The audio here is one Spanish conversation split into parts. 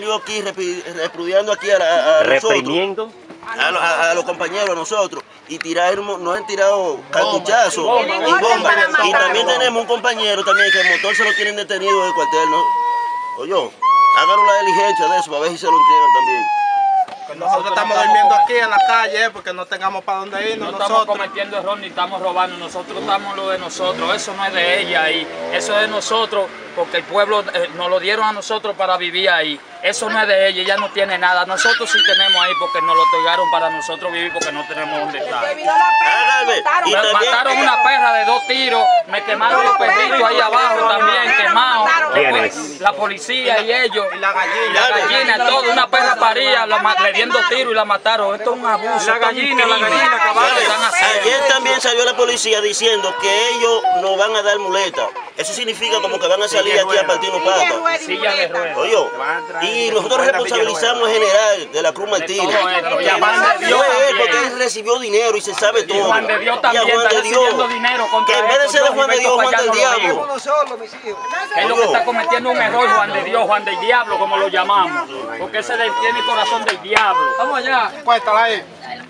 salió aquí repudiando aquí reprimiendo a los compañeros, a nosotros, y nos han tirado cartuchazos y bombas. Y también tenemos un compañero también que el motor se lo tienen detenido en el cuartel, ¿no? Oye, háganos la diligencia de eso para ver si se lo entregan también. Nosotros estamos durmiendo aquí en la calle porque no tengamos para dónde irnos. No estamos cometiendo error ni estamos robando, nosotros estamos lo de nosotros, eso no es de ella y eso es de nosotros porque el pueblo nos lo dieron a nosotros para vivir ahí. Eso no es de ella no tiene nada. Nosotros sí tenemos ahí porque nos lo otorgaron para nosotros vivir porque no tenemos dónde estar. Me mataron una perra de 2 tiros, me quemaron los perritos ahí abajo también, quemados. ¿Quiénes? La policía y ellos. Y la gallina, todo, una perra paría, le dieron 2 tiros y la mataron. Esto es un abuso. La gallina, Ayer también salió la policía diciendo que ellos no van a dar muleta. Eso significa como que van a salir aquí a partirnos patas. Silla de ruedas. Oye, y nosotros responsabilizamos al general de la Cruz Martínez. Porque él recibió dinero y se sabe todo. Y Juan de Dios también está recibiendo dinero contra que en vez de ser de Juan de Dios, Juan del Diablo. Es lo que está cometiendo un error Juan de Dios, Juan del Diablo, como lo llamamos. Porque ese tiene el corazón del diablo. Vamos allá. Cuéntala ahí.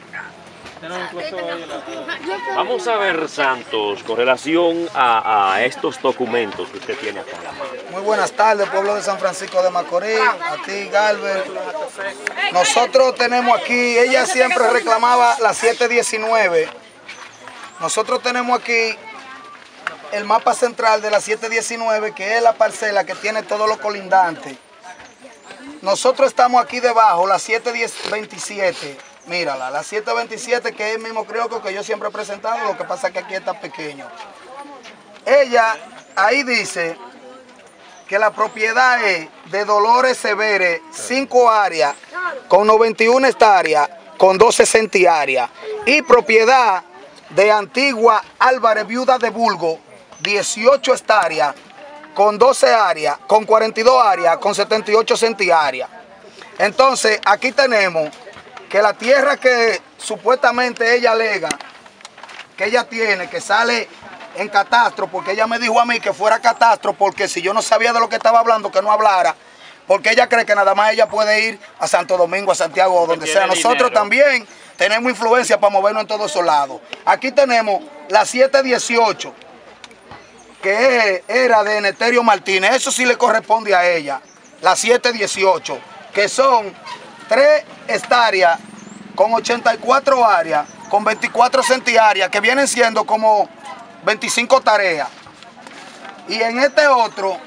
Vamos a ver, Santos, con relación a estos documentos que usted tiene acá en la mano. Muy buenas tardes, pueblo de San Francisco de Macorís, a ti, Galvez. Nosotros tenemos aquí, ella siempre reclamaba la 719. Nosotros tenemos aquí el mapa central de la 719, que es la parcela que tiene todos los colindantes. Nosotros estamos aquí debajo, la 727. Mírala, la 727, que es el mismo criollo que yo siempre he presentado, lo que pasa es que aquí está pequeño. Ella ahí dice que la propiedad es de Dolores Severes, 5 áreas, con 91 hectáreas, con 12 centiáreas. Y propiedad de Antigua Álvarez, viuda de Bulgo, 18 hectáreas, con 12 áreas, con 42 áreas, con 78 centiáreas. Entonces, aquí tenemos que la tierra que supuestamente ella alega, que ella tiene, que sale en catastro, porque ella me dijo a mí que fuera catastro, porque si yo no sabía de lo que estaba hablando, que no hablara, porque ella cree que nada más ella puede ir a Santo Domingo, a Santiago, o donde sea. Nosotros también tenemos influencia para movernos en todos esos lados. Aquí tenemos la 718, que era de Neterio Martínez, eso sí le corresponde a ella, la 718, que son 3 hectáreas con 84 áreas, con 24 centiáreas, que vienen siendo como 25 tareas. Y en este otro,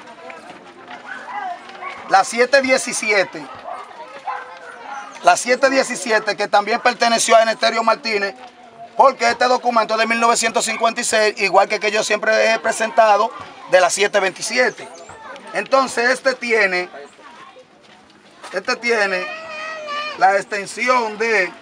la 717, que también perteneció a Neterio Martínez, porque este documento es de 1956, igual que yo siempre he presentado, de la 727. Entonces este tiene la extensión de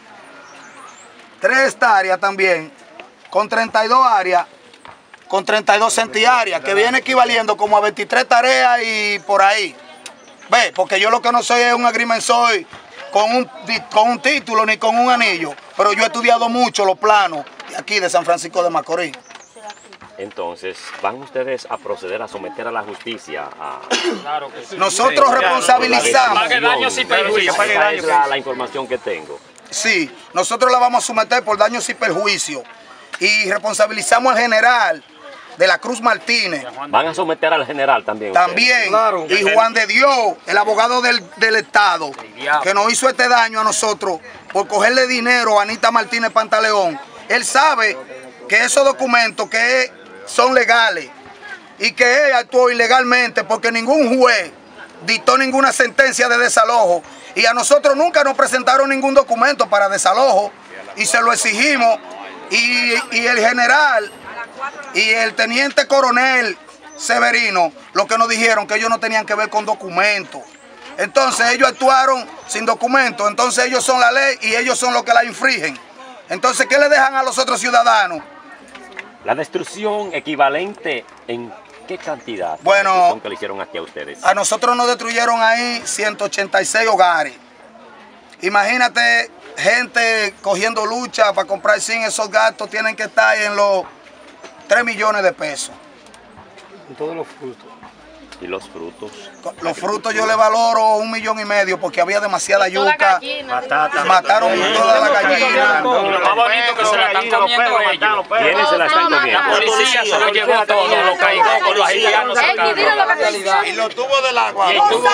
3 hectáreas también, con 32 áreas, con 32 centiáreas, que viene equivaliendo como a 23 tareas y por ahí. Ve, porque yo lo que no soy es un agrimensor con un título ni con un anillo, pero yo he estudiado mucho los planos de aquí de San Francisco de Macorís. Entonces, ¿van ustedes a proceder a someter a la justicia? Claro que sí. Nosotros responsabilizamos. Pague daños y perjuicios. Esa es la información que tengo. Sí, nosotros la vamos a someter por daños y perjuicios. Y responsabilizamos al general de la Cruz Martínez. ¿Van a someter al general también? También. Claro. Y Juan de Dios, el abogado del Estado, que nos hizo este daño a nosotros por cogerle dinero a Anita Martínez Pantaleón. Él sabe que esos documentos son legales y que él actuó ilegalmente porque ningún juez dictó ninguna sentencia de desalojo y a nosotros nunca nos presentaron ningún documento para desalojo y se lo exigimos y el general y el teniente coronel Severino lo que nos dijeron que ellos no tenían que ver con documentos. Entonces ellos actuaron sin documentos, entonces ellos son la ley y ellos son los que la infringen. Entonces, ¿qué le dejan a los otros ciudadanos? La destrucción equivalente en qué cantidad, bueno, que le hicieron aquí a ustedes. A nosotros nos destruyeron ahí 186 hogares. Imagínate, gente cogiendo lucha para comprar zinc, esos gastos tienen que estar en los 3 millones de pesos. En todos los frutos. ¿Y los frutos? Los frutos yo le valoro 1,5 millones porque había demasiada yuca. Mataron todas las gallinas. Lo más bonito que se la están comiendo ellos. ¿Quiénes se la están comiendo? La policía se lo llevó todo, lo cargó con los haitianos. Y los tubos del agua.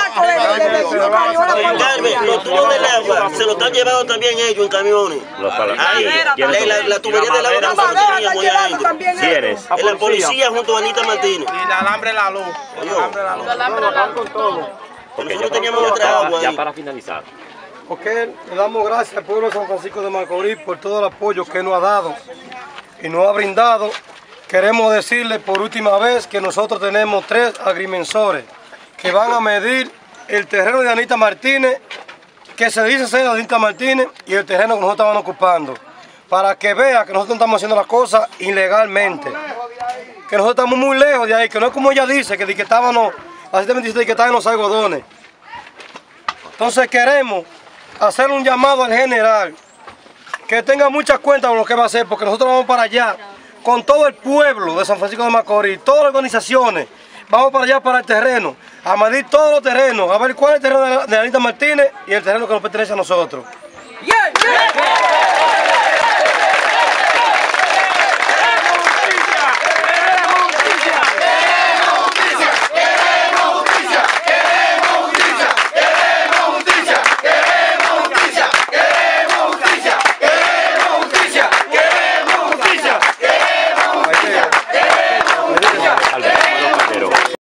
Carmen, los tubos del agua se lo están llevando también ellos en camiones. La tubería del agua se lo tenían muy adentro. ¿Quiénes? La policía junto a Anita Martínez. Y el alambre de la luz. Porque nosotros teníamos nuestra agua Ya ahí. para finalizar. Ok, le damos gracias al pueblo de San Francisco de Macorís por todo el apoyo que nos ha dado y nos ha brindado. Queremos decirle por última vez que nosotros tenemos 3 agrimensores que van a medir el terreno de Anita Martínez, que se dice ser de Anita Martínez, y el terreno que nosotros estamos ocupando, para que vea que nosotros estamos haciendo las cosas ilegalmente, que nosotros estamos muy lejos de ahí, que no es como ella dice, que estábamos, así también dice que estaban en los algodones. Entonces queremos hacer un llamado al general, que tenga mucha cuenta con lo que va a hacer, porque nosotros vamos para allá, con todo el pueblo de San Francisco de Macorís, todas las organizaciones, vamos para allá para el terreno, a medir todos los terrenos, a ver cuál es el terreno de Anita Martínez y el terreno que nos pertenece a nosotros.